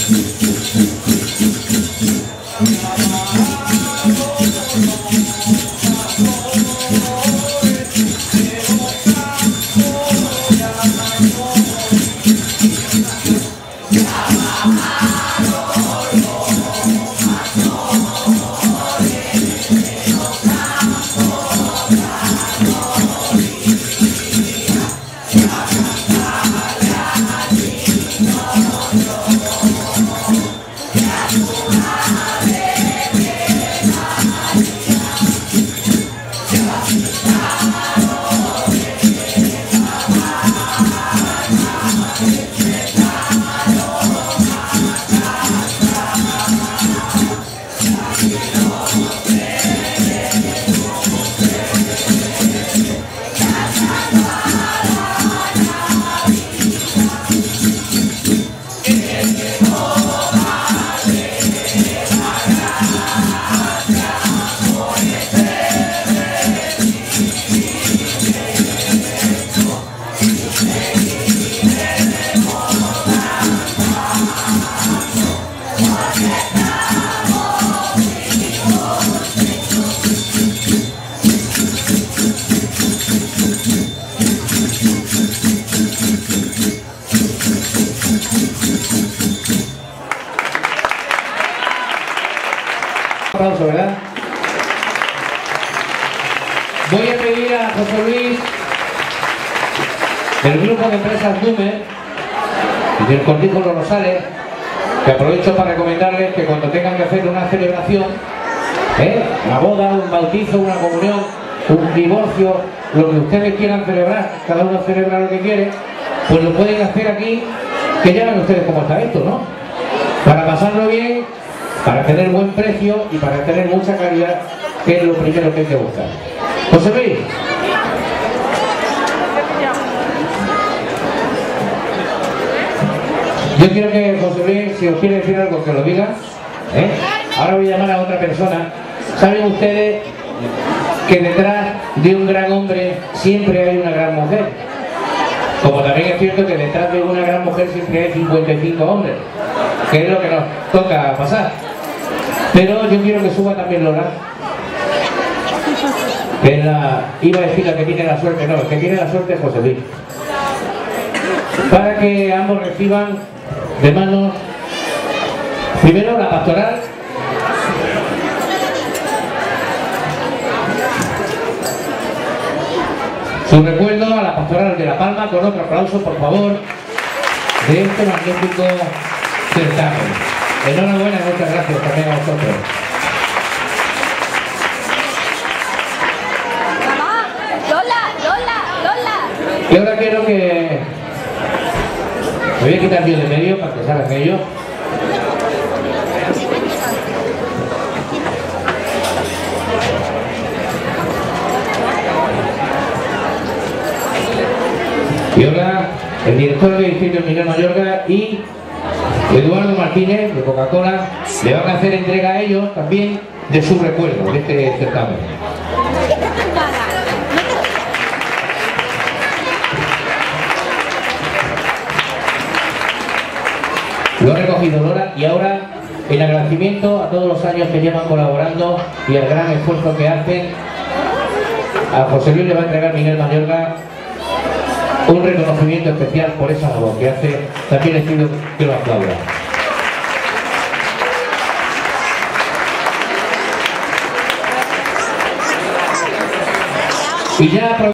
Aplauso, ¿verdad? Voy a pedir a José Luis del grupo de empresas Númer y del Cortijo Los Rosales, que aprovecho para recomendarles que cuando tengan que hacer una celebración, una boda, un bautizo, una comunión, un divorcio, lo que ustedes quieran celebrar, cada uno celebra lo que quiere, pues lo pueden hacer aquí, que ya ven ustedes cómo está esto, ¿no? Para pasarlo bien, para tener buen precio y para tener mucha calidad, que es lo primero que hay que buscar. José Luis. Yo quiero que José Luis, si os quiere decir algo, que lo diga. Ahora voy a llamar a otra persona. ¿Saben ustedes que detrás de un gran hombre siempre hay una gran mujer? Como también es cierto que detrás de una gran mujer siempre hay 55 hombres, que es lo que nos toca pasar. Pero yo quiero que suba también Lola, que es iba a decir la que tiene la suerte, no, el que tiene la suerte es José Luis. Para que ambos reciban de manos, primero la pastoral, su recuerdo a la pastoral de La Palma, con otro aplauso, por favor, de este magnífico certamen. Enhorabuena y muchas gracias también a vosotros. Y ahora quiero que... me voy a quitar yo de medio para que salgan ellos. Y ahora el director del distrito de Miguel Mayorga y Eduardo Martínez de Coca-Cola le van a hacer entrega a ellos también de su recuerdo de este certamen. Lo ha recogido Lola y ahora, en agradecimiento a todos los años que llevan colaborando y el gran esfuerzo que hacen, a José Luis le va a entregar Miguel Mayorga un reconocimiento especial por esa labor que hace. También les pido que lo aplaudan. Y ya...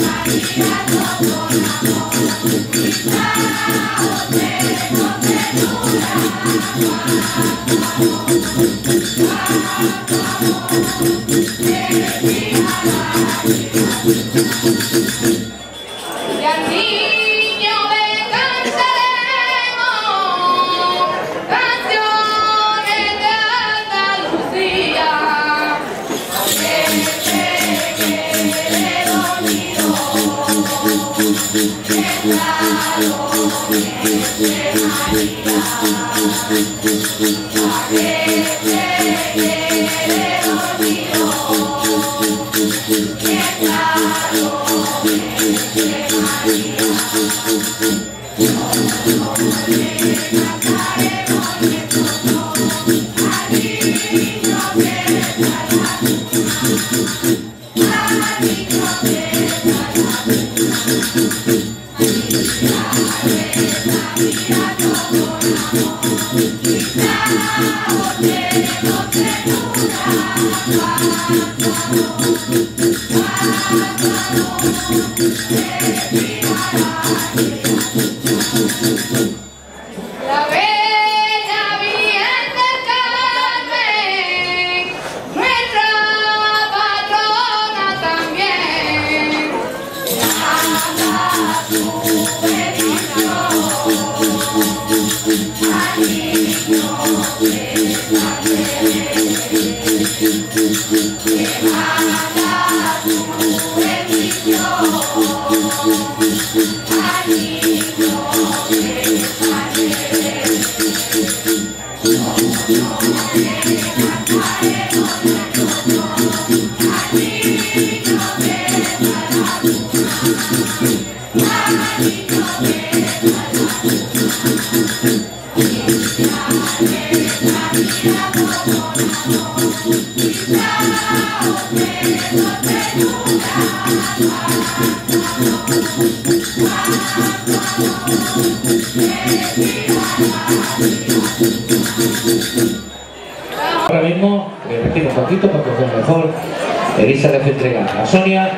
Ahora mismo, me retiro un poquito porque con mejor Elisa les entrega a Sonia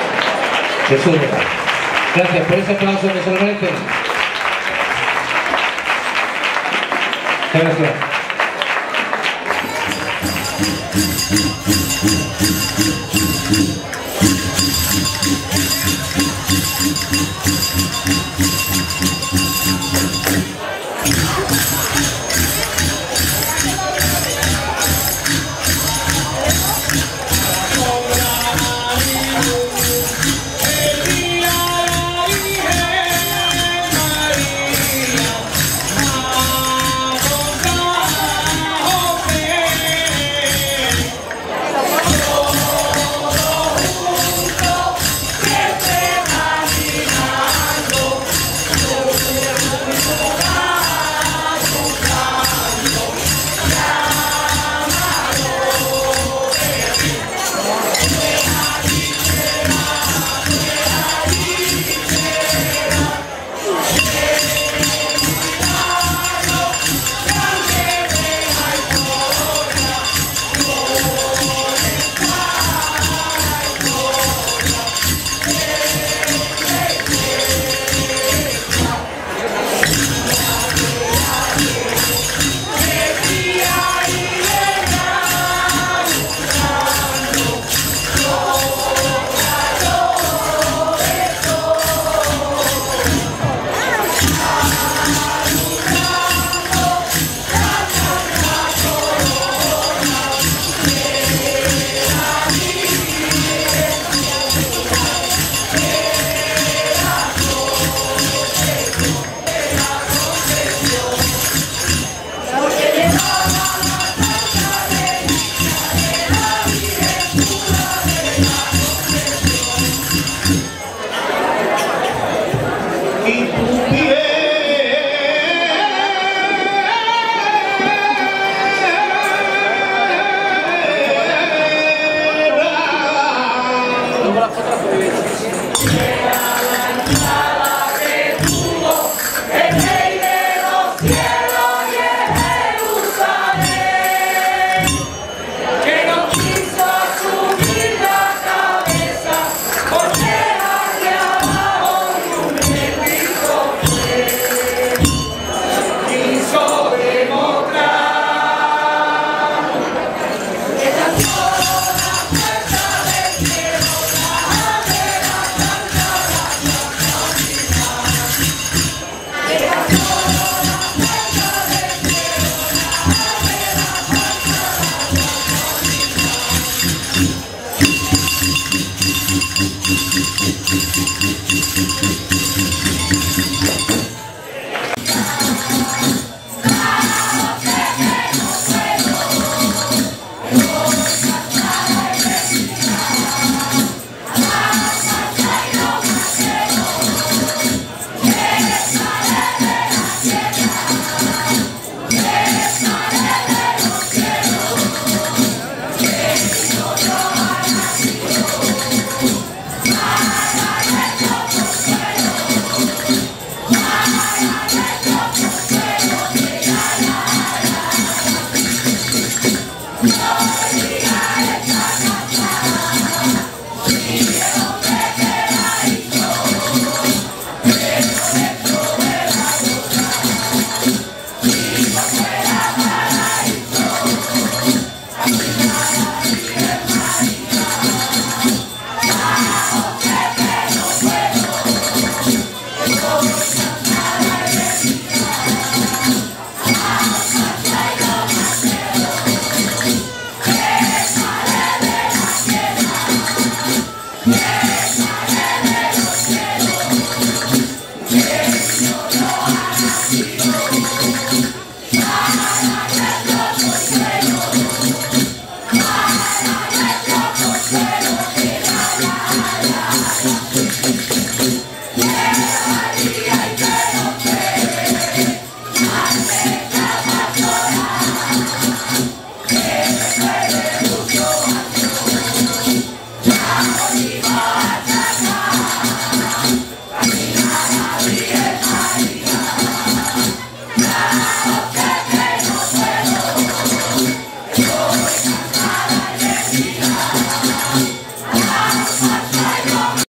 Jesús. Gracias por ese aplauso que se lo merecen. Muchas gracias.